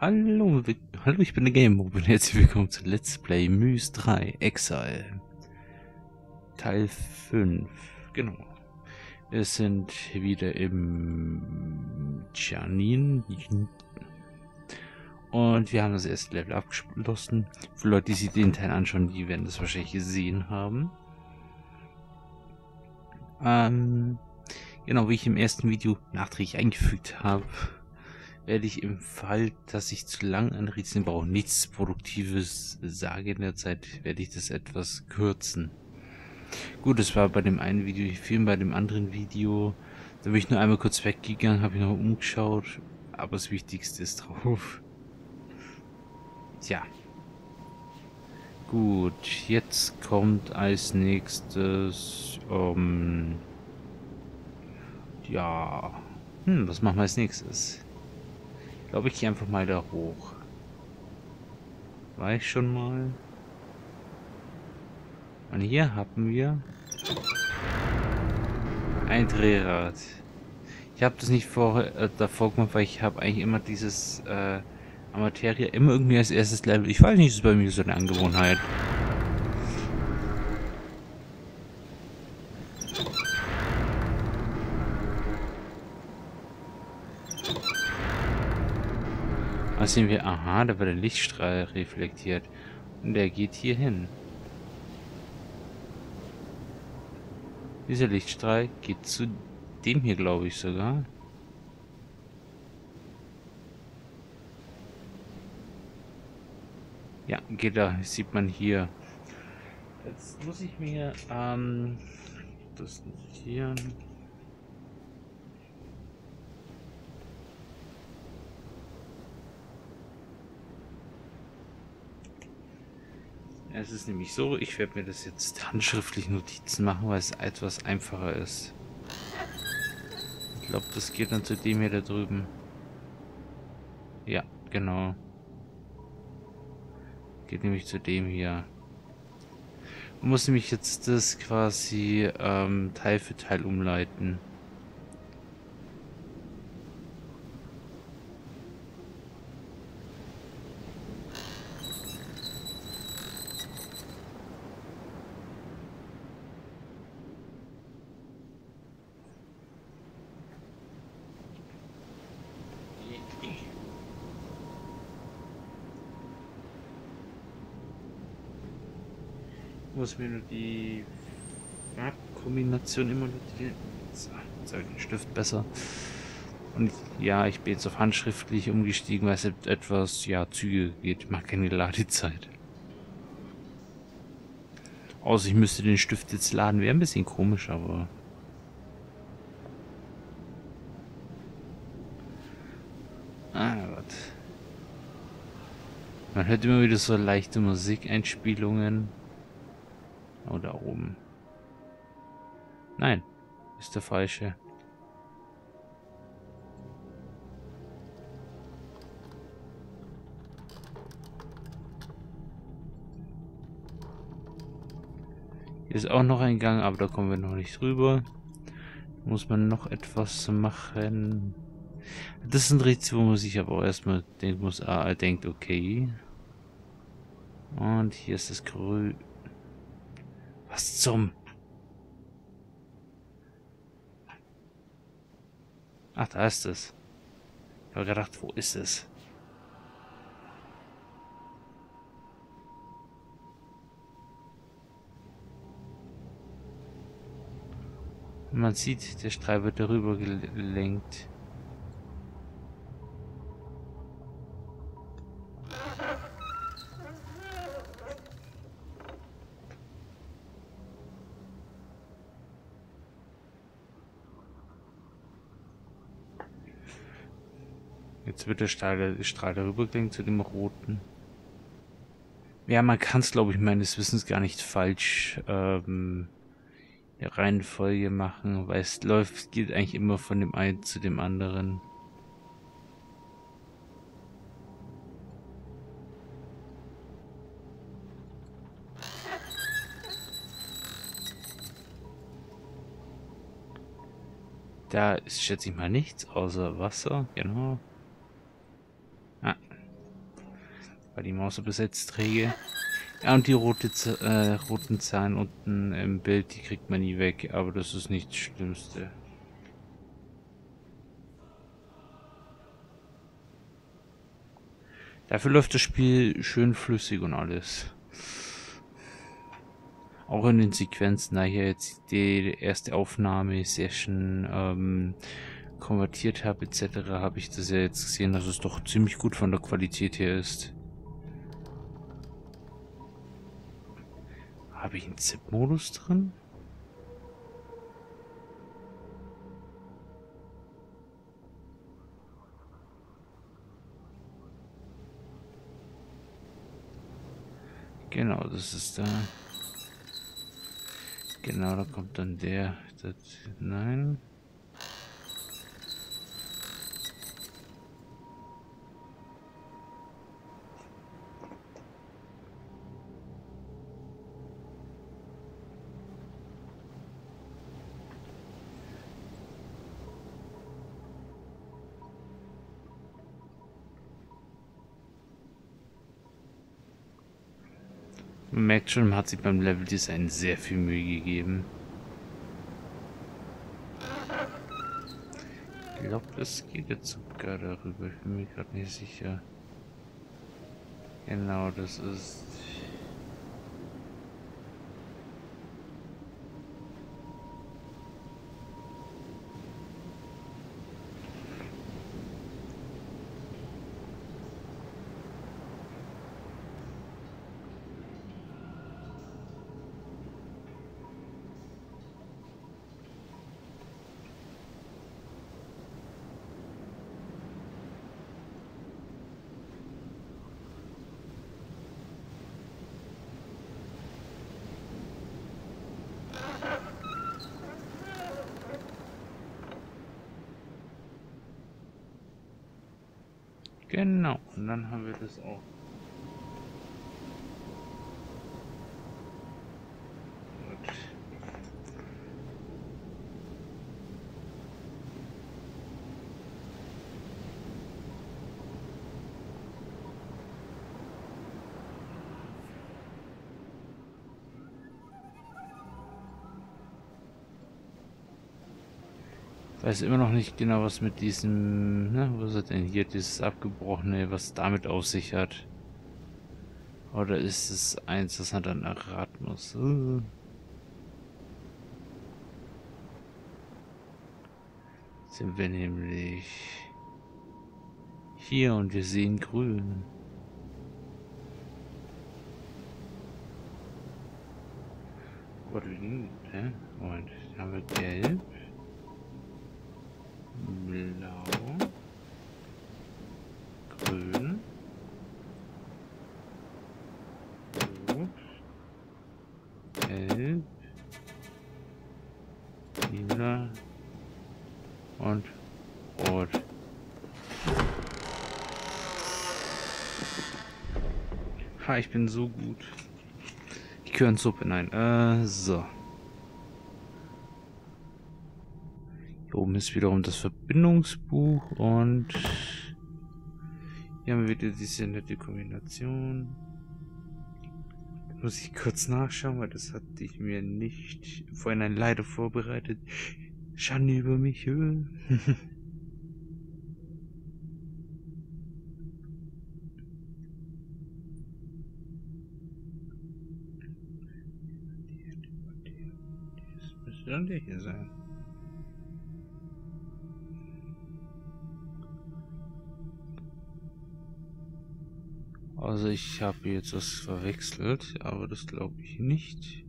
Hallo, ich bin der Gamebob und herzlich willkommen zu Let's Play Mys 3 Exile. Teil 5. Genau. Wir sind wieder im Janin. Und wir haben das erste Level abgeschlossen. Für Leute, die sich den Teil anschauen, die werden das wahrscheinlich gesehen haben. Genau, wie ich im ersten Video nachträglich eingefügt habe, werde ich im Fall, dass ich zu lang an Rätseln brauche, nichts Produktives sage in der Zeit, werde ich das etwas kürzen. Gut, es war bei dem einen Video hier viel, bei dem anderen Video, da bin ich nur einmal kurz weggegangen, habe ich noch umgeschaut, aber das Wichtigste ist drauf. Tja. Gut, jetzt kommt als nächstes, ja, was machen wir als nächstes? Ich glaube, ich gehe einfach mal da hoch. War ich schon mal? Und hier haben wir ein Drehrad. Ich habe das nicht davor gemacht, weil ich habe eigentlich immer dieses Amateria immer irgendwie als erstes Level. Ich weiß nicht, das ist bei mir so eine Angewohnheit. Da sehen wir, aha, da wird der Lichtstrahl reflektiert. Und der geht hier hin. Dieser Lichtstrahl geht zu dem hier, glaube ich sogar. Ja, geht da, sieht man hier. Jetzt muss ich mir das notieren. Es ist nämlich so, ich werde mir das jetzt handschriftlich Notizen machen, weil es etwas einfacher ist. Ich glaube, das geht dann zu dem hier da drüben. Ja, genau. Geht nämlich zu dem hier. Man muss nämlich jetzt das quasi Teil für Teil umleiten. Muss mir nur die Farbkombination immer notieren. So, jetzt habe ich den Stift besser. Und ja, ich bin jetzt auf handschriftlich umgestiegen, weil es etwas, ja, zügiger geht. Ich mag keine Ladezeit. Außer ich müsste den Stift jetzt laden. Wäre ein bisschen komisch, aber... Gott. Man hört immer wieder so leichte Musikeinspielungen. Oh, da oben. Nein, ist der falsche. Hier ist auch noch ein Gang, aber da kommen wir noch nicht drüber. Muss man noch etwas machen. Das ist ein Rätsel, wo man sich aber auch erstmal denken muss, er denkt, okay. Und hier ist das Grün. Was zum... Ach, da ist es. Ich habe gedacht, wo ist es? Man sieht, der Strahl wird darüber gelenkt. Jetzt wird der Strahl darüber gelenkt zu dem roten. Ja, man kann es, glaube ich, meines Wissens gar nicht falsch der Reihenfolge machen, weil es geht eigentlich immer von dem einen zu dem anderen. Da ist, schätze ich mal, nichts außer Wasser, genau. Ah, Weil die Maus besetzt träge. Ja, und die roten Zahlen unten im Bild, die kriegt man nie weg, aber das ist nicht das Schlimmste. Dafür läuft das Spiel schön flüssig und alles. Auch in den Sequenzen, da ich ja jetzt die erste Aufnahme-Session konvertiert habe etc., habe ich das ja jetzt gesehen, dass es doch ziemlich gut von der Qualität her ist. Habe ich einen ZIP-Modus drin? Genau, das ist da. Genau, da kommt dann der. Nein. Man merkt schon, man hat sich beim Leveldesign sehr viel Mühe gegeben. Ich glaube, das geht jetzt sogar darüber. Ich bin mir gerade nicht sicher. Genau, das ist... Genau, und dann haben wir das auch. Gut. Ich weiß immer noch nicht genau, was mit diesem, ne, was ist denn hier, dieses abgebrochene, was damit auf sich hat. Oder ist es eins, das man dann erraten muss? Sind wir nämlich hier und wir sehen grün. What do we need? Hä? Moment, dann haben wir gelb. Blau, grün, rot, gelb, lila und rot. Ha, ich bin so gut. Ich gehöre in Suppe, nein. So. Hier oben ist wiederum das Verbindungsbuch und hier haben wir wieder diese nette Kombination. Da muss ich kurz nachschauen, weil das hatte ich mir nicht vorhin leider vorbereitet. Schande über mich. Das müsste dann der hier sein. Also ich habe jetzt was verwechselt, aber das glaube ich nicht.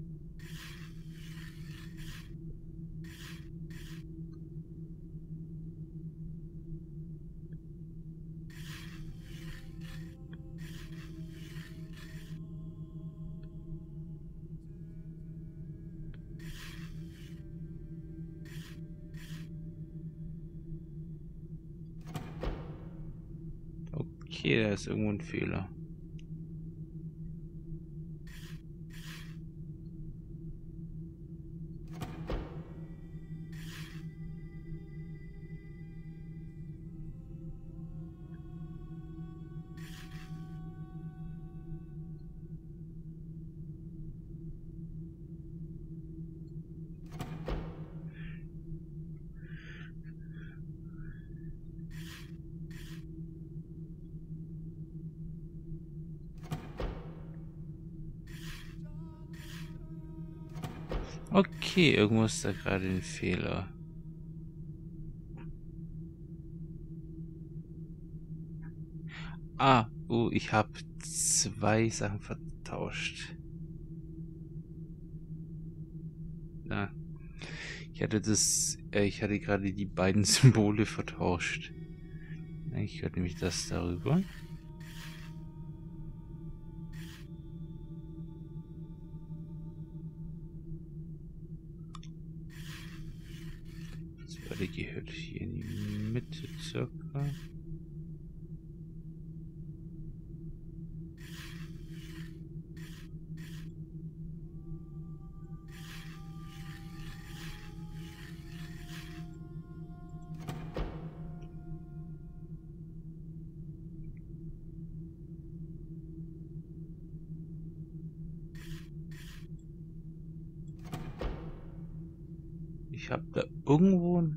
Okay, da ist irgendwo ein Fehler. Okay, irgendwo ist da gerade ein Fehler. Ah, oh, ich habe 2 Sachen vertauscht. Na, ich hatte gerade die beiden Symbole vertauscht. Ich hörte nämlich das darüber. Das Werde gehört hier in die Mitte circa. Ich habe da irgendwo ein...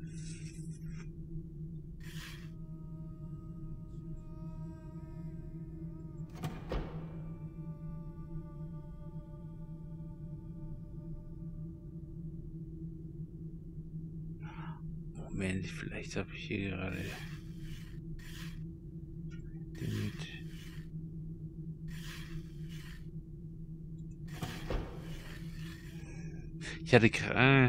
Moment, vielleicht habe ich hier gerade den mit... Ich hatte gerade...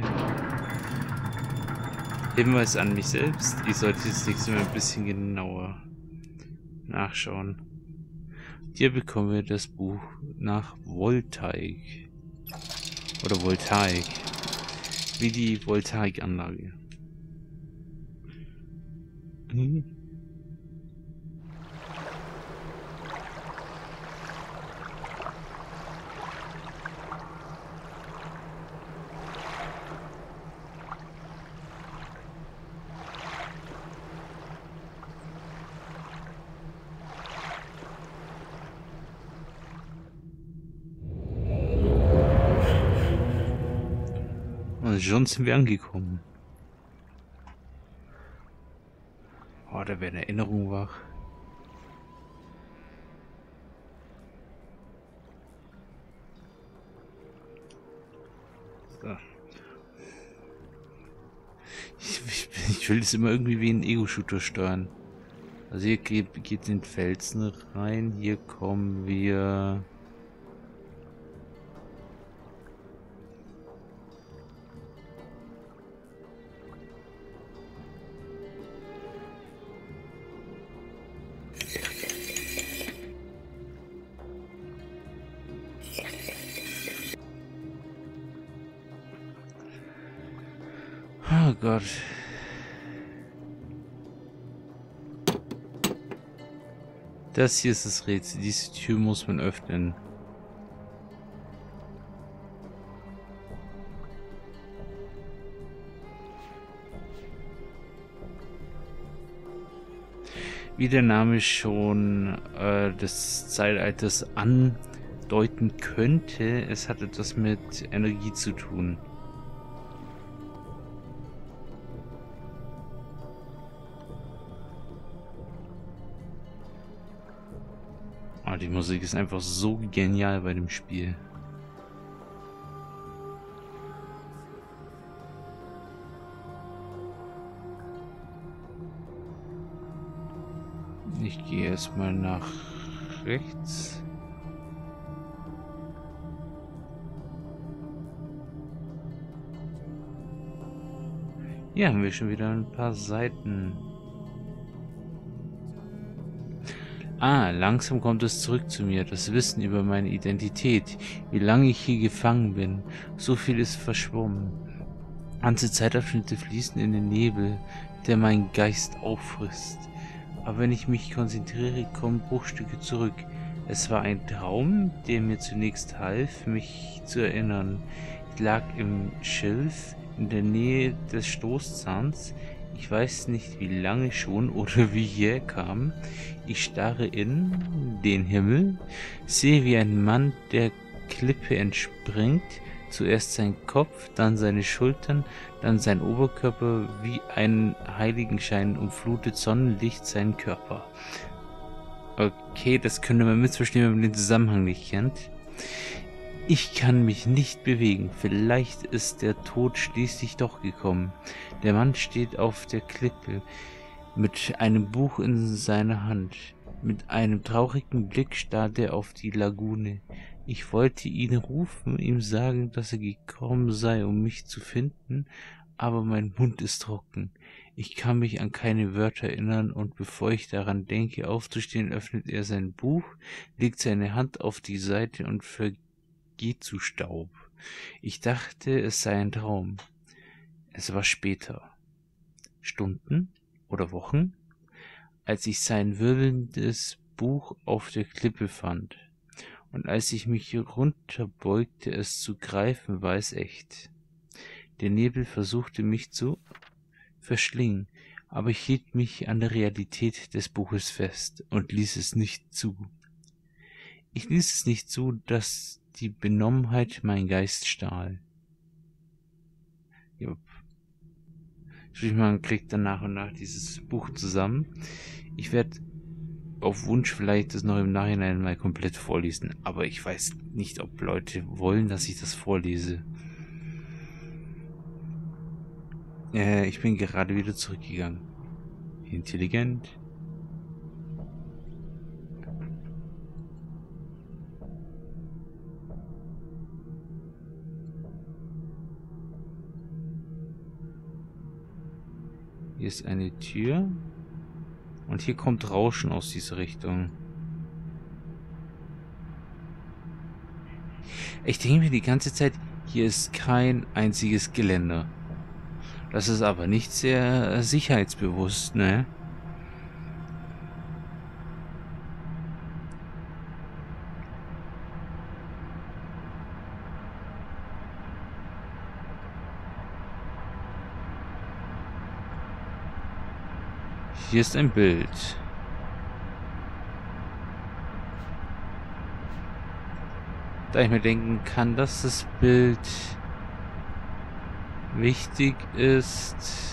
Hinweis an mich selbst. Ich sollte jetzt nächstes Mal ein bisschen genauer nachschauen. Hier bekommen wir das Buch nach Voltaik. Oder Voltaik. Wie die Voltaikanlage. Und schon sind wir angekommen. Oh, da wäre eine Erinnerung wach. So. Ich will das immer irgendwie wie ein Ego-Shooter steuern. Also hier geht den Felsen rein. Hier kommen wir... Oh Gott. Das hier ist das Rätsel. Diese Tür muss man öffnen. Wie der Name schon des Zeitalters andeuten könnte, es hat etwas mit Energie zu tun. Oh, die Musik ist einfach so genial bei dem Spiel. Ich gehe erstmal nach rechts. Hier haben wir schon wieder ein paar Seiten. Ah, langsam kommt es zurück zu mir, das Wissen über meine Identität, wie lange ich hier gefangen bin. So viel ist verschwommen. Ganze Zeitabschnitte fließen in den Nebel, der meinen Geist auffrisst. Aber wenn ich mich konzentriere, kommen Bruchstücke zurück. Es war ein Traum, der mir zunächst half, mich zu erinnern. Ich lag im Schilf in der Nähe des Stoßzahns. Ich weiß nicht, wie lange schon oder wie ich herkam. Ich starre in den Himmel, sehe, wie ein Mann der Klippe entspringt. Zuerst sein Kopf, dann seine Schultern, dann sein Oberkörper, wie ein Heiligenschein umflutet Sonnenlicht seinen Körper. Okay, das könnte man missverstehen, wenn man den Zusammenhang nicht kennt. Ich kann mich nicht bewegen. Vielleicht ist der Tod schließlich doch gekommen. Der Mann steht auf der Klippe mit einem Buch in seiner Hand. Mit einem traurigen Blick starrt er auf die Lagune. Ich wollte ihn rufen, ihm sagen, dass er gekommen sei, um mich zu finden, aber mein Mund ist trocken. Ich kann mich an keine Wörter erinnern, und bevor ich daran denke, aufzustehen, öffnet er sein Buch, legt seine Hand auf die Seite und vergeht zu Staub. Ich dachte, es sei ein Traum. Es war später. Stunden oder Wochen, als ich sein wirbelndes Buch auf der Klippe fand. Und als ich mich runterbeugte, es zu greifen, war es echt. Der Nebel versuchte mich zu verschlingen, aber ich hielt mich an der Realität des Buches fest und ließ es nicht zu. Ich ließ es nicht zu, dass die Benommenheit mein Geist stahl. Jupp. Man kriegt dann nach und nach dieses Buch zusammen. Ich werde auf Wunsch vielleicht das noch im Nachhinein mal komplett vorlesen, aber ich weiß nicht, ob Leute wollen, dass ich das vorlese. Ich bin gerade wieder zurückgegangen. Intelligent. Hier ist eine Tür. Und hier kommt Rauschen aus dieser Richtung. Ich denke mir die ganze Zeit, hier ist kein einziges Geländer. Das ist aber nicht sehr sicherheitsbewusst, ne? Hier ist ein Bild. Da ich mir denken kann, dass das Bild wichtig ist.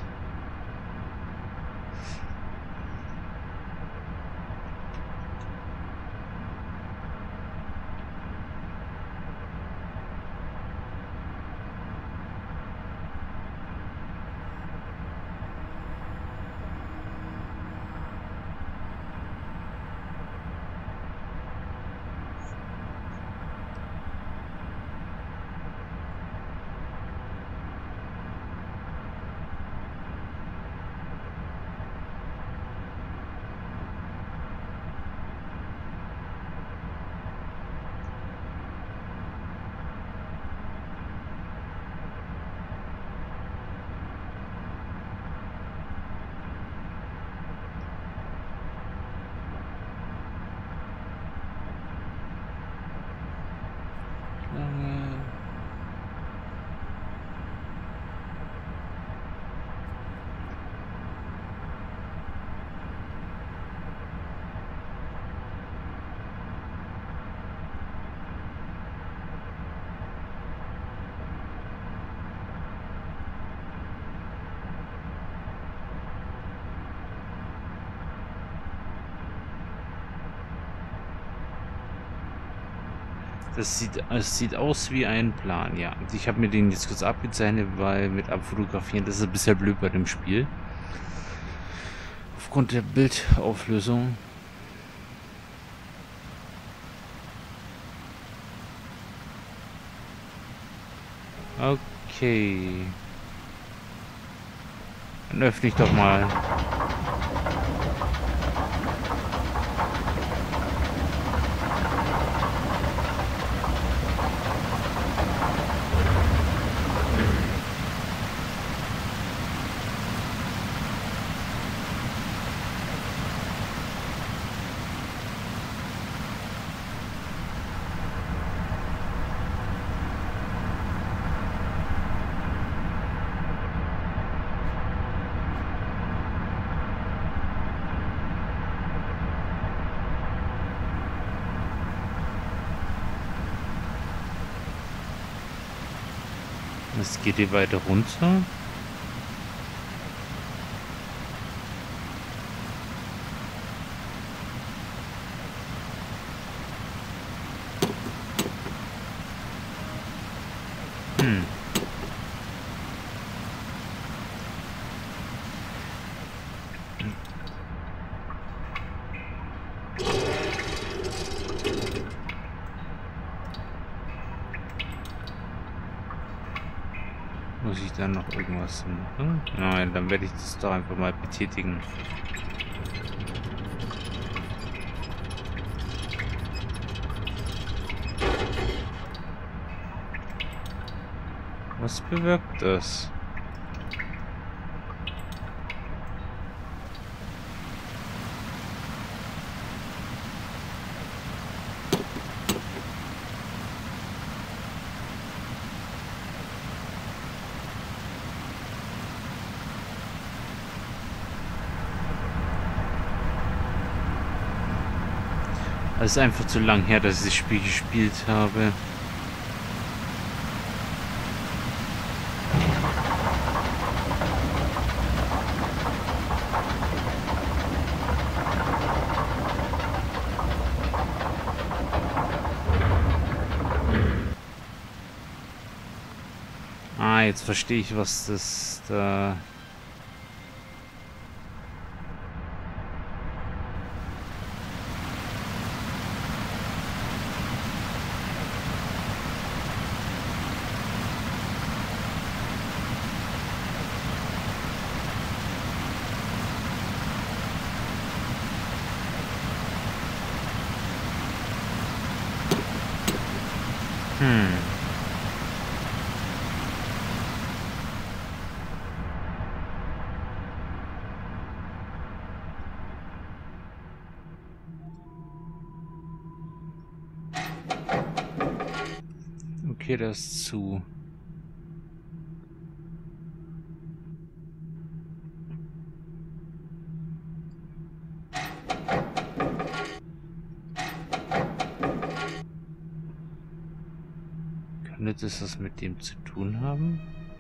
Es sieht aus wie ein Plan, ja. Ich habe mir den jetzt kurz abgezeichnet, weil mit Abfotografieren, das ist ein bisschen blöd bei dem Spiel. Aufgrund der Bildauflösung. Okay. Dann öffne ich doch mal. Es geht hier weiter runter. muss ich dann noch irgendwas machen? Nein, dann werde ich das doch einfach mal betätigen. Was bewirkt das? Es ist einfach zu lang her, dass ich das Spiel gespielt habe. Ah, jetzt verstehe ich, was das da... Okay, das ist zu. Könnte das was mit dem zu tun haben?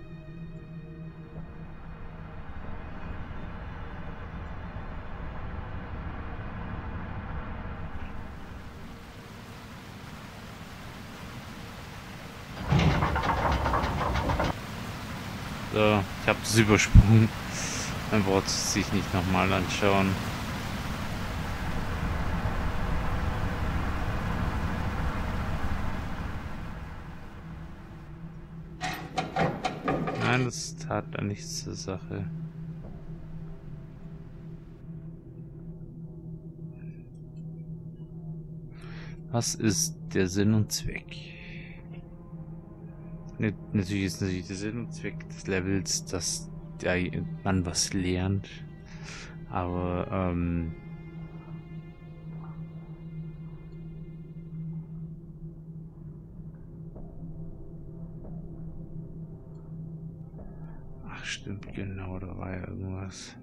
So, ich habe es übersprungen. Dann braucht es sich nicht nochmal anschauen. Nein, das tat da nichts zur Sache. Was ist der Sinn und Zweck? Natürlich ist der Sinn und Zweck des Levels, dass man was lernt. Aber, ach stimmt, genau, da war ja irgendwas.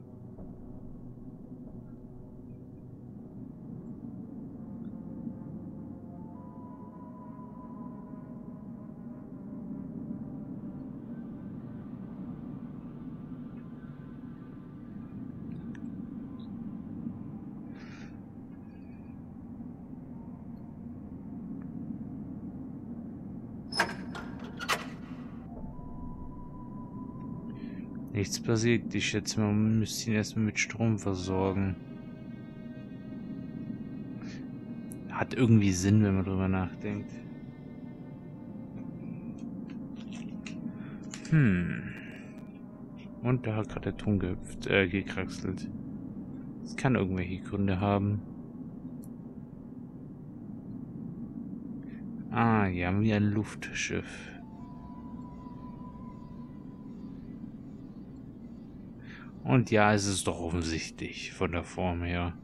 Nichts passiert. Ich schätze mal, man müsste ihn erstmal mit Strom versorgen. Hat irgendwie Sinn, wenn man drüber nachdenkt. Und da hat gerade der Ton gekraxelt. Das kann irgendwelche Gründe haben. Ah, ja, wie ein Luftschiff. Und ja, es ist doch offensichtlich von der Form her.